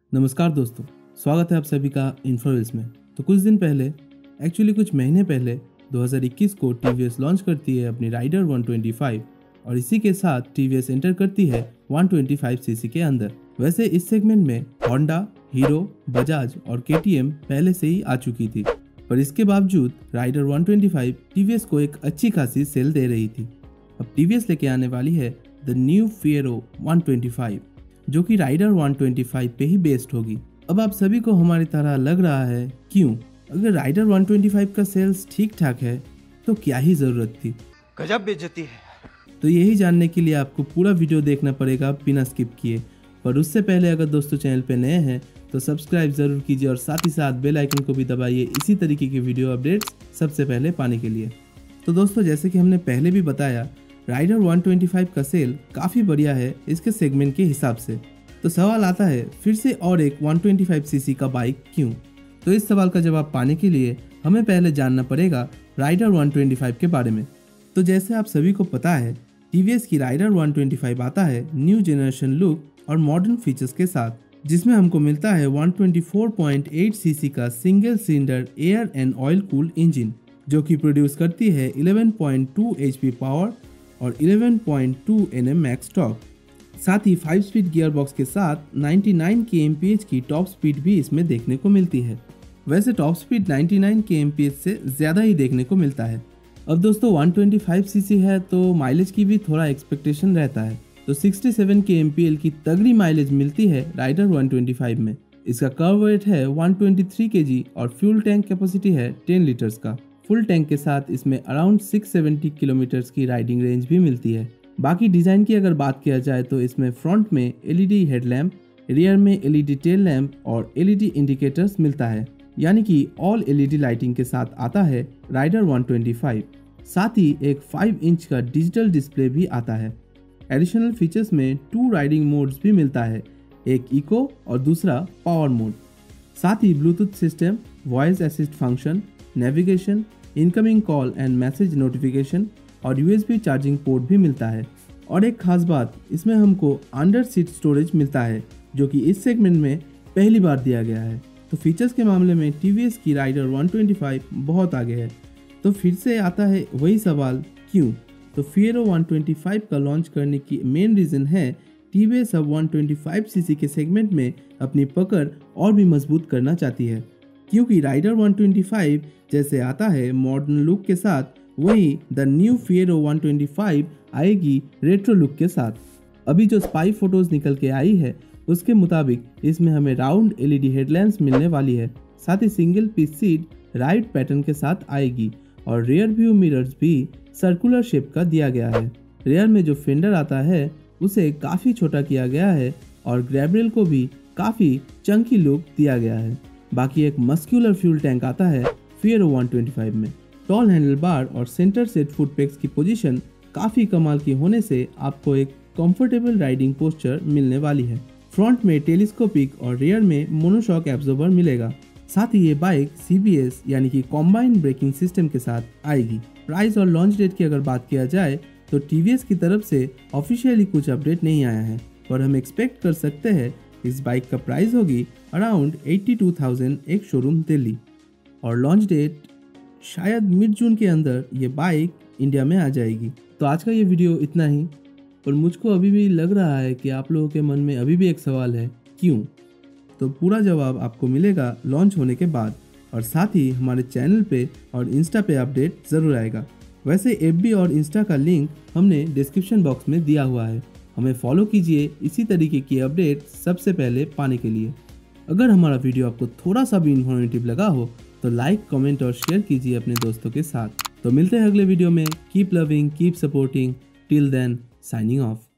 नमस्कार दोस्तों, स्वागत है आप सभी का इन्फोविज में। तो कुछ दिन पहले, एक्चुअली कुछ महीने पहले 2021 को टीवीएस लॉन्च करती है अपनी राइडर 125 और इसी के साथ टीवीएस एंटर करती है 125 सीसी के अंदर। वैसे इस सेगमेंट में होंडा, हीरो, बजाज और केटीएम पहले से ही आ चुकी थी, पर इसके बावजूद राइडर 125 टीवीएस को एक अच्छी खासी सेल दे रही थी। अब टीवीएस लेके आने वाली है द न्यू फिएरो 125 जो कि राइडर 125 पे ही बेस्ड होगी। अब आप सभी को हमारी तरह लग रहा है क्यों, अगर राइडर 125 का सेल्स ठीक ठाक है तो क्या ही जरूरत थी। गजब बेइज्जती है। तो यही जानने के लिए आपको पूरा वीडियो देखना पड़ेगा बिना स्किप किए। पर उससे पहले अगर दोस्तों चैनल पे नए हैं तो सब्सक्राइब जरूर कीजिए और साथ ही साथ बेल आइकन को भी दबाइए इसी तरीके के वीडियो अपडेट्स सबसे पहले पाने के लिए। तो दोस्तों, जैसे कि हमने पहले भी बताया, राइडर 125 का सेल काफ़ी बढ़िया है इसके सेगमेंट के हिसाब से। तो सवाल आता है फिर से और एक 125 सीसी का बाइक क्यों। तो इस सवाल का जवाब पाने के लिए हमें पहले जानना पड़ेगा राइडर 125 के बारे में। तो जैसे आप सभी को पता है, टीवीएस की राइडर 125 आता है न्यू जनरेशन लुक और मॉडर्न फीचर्स के साथ, जिसमें हमको मिलता है 124.8 सीसी का single cylinder air and oil cooled engine जो कि प्रोड्यूस करती है 11.2 HP पावर और 11.2 Nm मैक्स टॉर्क। साथ ही 5 स्पीड गियर बॉक्स के साथ 99 kmph की टॉप स्पीड भी इसमें देखने को मिलती है। वैसे टॉप स्पीड 99 kmph से ज़्यादा ही देखने को मिलता है। अब दोस्तों 125 सीसी है तो माइलेज की भी थोड़ा एक्सपेक्टेशन रहता है। तो 67 kmpl की तगड़ी माइलेज मिलती है राइडर 125 में। इसका कर्व वेट है 123 kg और फ्यूल टैंक कैपेसिटी है 10 लीटर्स का। फुल टैंक के साथ इसमें अराउंड 670 किलोमीटर्स की राइडिंग रेंज भी मिलती है। बाकी डिज़ाइन की अगर बात किया जाए तो इसमें फ्रंट में LED हेडलैम्प, रियर में LED टेल लैम्प और LED इंडिकेटर्स मिलता है, यानी कि ऑल LED लाइटिंग के साथ आता है राइडर 125। साथ ही एक 5 इंच का डिजिटल डिस्प्ले भी आता है। एडिशनल फीचर्स में 2 राइडिंग मोड्स भी मिलता है, एक इको और दूसरा पावर मोड। साथ ही Bluetooth system, voice assist function, navigation, incoming call and message notification और USB चार्जिंग पोर्ट भी मिलता है। और एक खास बात, इसमें हमको अंडर सीट स्टोरेज मिलता है जो कि इस सेगमेंट में पहली बार दिया गया है। तो फीचर्स के मामले में टीवीएस की राइडर 125 बहुत आगे है। तो फिर से आता है वही सवाल क्यों। तो फिएरो 125 का लॉन्च करने की मेन रीज़न है टीवीएस अब 125 सीसी के सेगमेंट में अपनी पकड़ और भी मजबूत करना चाहती है, क्योंकि राइडर 125 जैसे आता है मॉडर्न लुक के साथ, वही द न्यू फिएरो 125 आएगी रेट्रो लुक के साथ। अभी जो स्पाई फोटोज निकल के आई है उसके मुताबिक इसमें हमें राउंड LED हेडलैम्प्स मिलने वाली है। साथ ही single piece seat right pattern के साथ आएगी और रियर व्यू मिरर्स भी सर्कुलर शेप का दिया गया है। रियर में जो फेंडर आता है उसे काफ़ी छोटा किया गया है और ग्रैब रेल को भी काफ़ी चंकी लुक दिया गया है। बाकी एक मस्क्यूलर फ्यूल टैंक आता है फिएरो 125 में। टॉल हैंडल बार और सेंटर सेट फुट पेग्स की पोजीशन काफ़ी कमाल की होने से आपको एक कंफर्टेबल राइडिंग पोस्चर मिलने वाली है। फ्रंट में टेलीस्कोपिक और रियर में मोनोशॉक एब्जॉर्बर मिलेगा। साथ ही ये बाइक CBS यानी कि कॉम्बाइंड ब्रेकिंग सिस्टम के साथ आएगी। प्राइस और लॉन्च डेट की अगर बात किया जाए तो टीवीएस की तरफ से ऑफिशियली कुछ अपडेट नहीं आया है, पर हम एक्सपेक्ट कर सकते हैं इस बाइक का प्राइस होगी अराउंड 82,000 एक शोरूम दिल्ली, और लॉन्च डेट शायद मिड जून के अंदर ये बाइक इंडिया में आ जाएगी। तो आज का ये वीडियो इतना ही, पर मुझको अभी भी लग रहा है कि आप लोगों के मन में अभी भी एक सवाल है क्यों। तो पूरा जवाब आपको मिलेगा लॉन्च होने के बाद, और साथ ही हमारे चैनल पे और इंस्टा पे अपडेट ज़रूर आएगा। वैसे FB और इंस्टा का लिंक हमने डिस्क्रिप्शन बॉक्स में दिया हुआ है, हमें फॉलो कीजिए इसी तरीके की अपडेट सबसे पहले पाने के लिए। अगर हमारा वीडियो आपको थोड़ा सा भी इन्फॉर्मेटिव लगा हो तो लाइक, कमेंट और शेयर कीजिए अपने दोस्तों के साथ। तो मिलते हैं अगले वीडियो में। Keep loving, keep supporting, till then signing of.